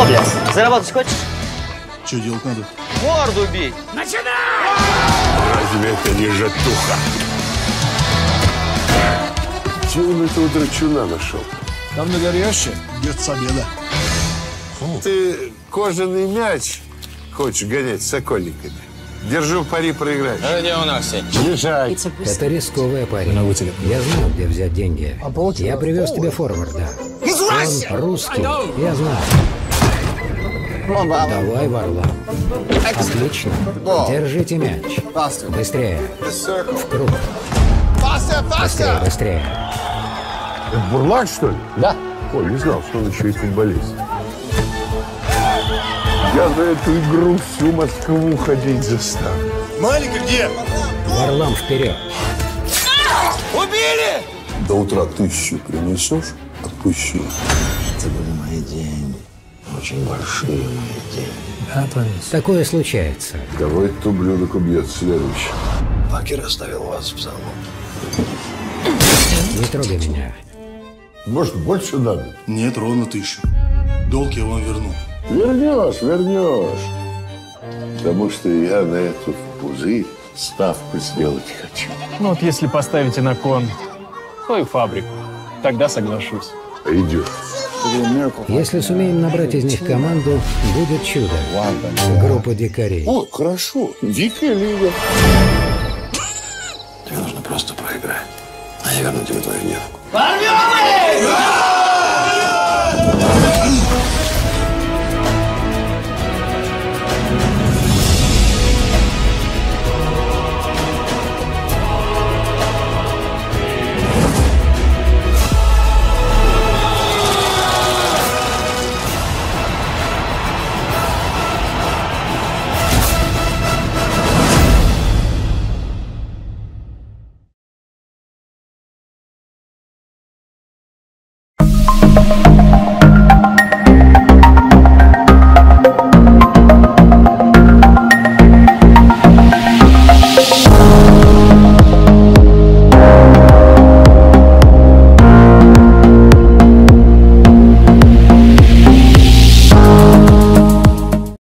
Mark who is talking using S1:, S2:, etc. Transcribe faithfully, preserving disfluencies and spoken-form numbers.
S1: Что, блядь, заработать хочешь?
S2: Что делать надо?
S1: Морду бей!
S3: Начинай!
S4: Разве это не жертуха? Где он этого драчуна нашел?
S2: Там на горяще? Где-то с обеда.
S4: Ты кожаный мяч хочешь гонять с сокольниками? Держу пари, проиграешь.
S1: Где у нас все?
S4: Лежать.
S5: Это рисковая парень. Я знал, где взять деньги. Я привез тебе форварда. Он русский. Я знаю. Давай, Варлам. Отлично. Держите мяч. Быстрее. В круг. Быстрее, быстрее.
S4: Это бурлак, что ли?
S5: Да.
S4: Ой, не знал, что он еще и футболист. Я за эту игру всю Москву ходить заставлю.
S2: Малика где?
S5: Варлам, вперед.
S1: Убили!
S4: До утра тысячу принесешь, отпущу.
S6: Это были мои деньги. Очень большие мои деньги.
S5: Такое случается.
S4: Кого этот ублюдок убьет следующий?
S6: Бакер оставил вас в замок.
S5: Не трогай меня.
S4: Может, больше надо?
S2: Нет, ровно тысячу. Долг я вам верну.
S4: Вернешь, вернешь. Потому что я на эту пузырь ставку сделать хочу.
S7: Ну вот если поставите на кон свою фабрику, тогда соглашусь.
S4: Идет.
S5: Если сумеем набрать из них команду, будет чудо. Группа дикарей.
S4: О, хорошо. Дикая лига.
S6: Тебе нужно просто проиграть. А я верну тебе твою девку.
S1: Порвем их!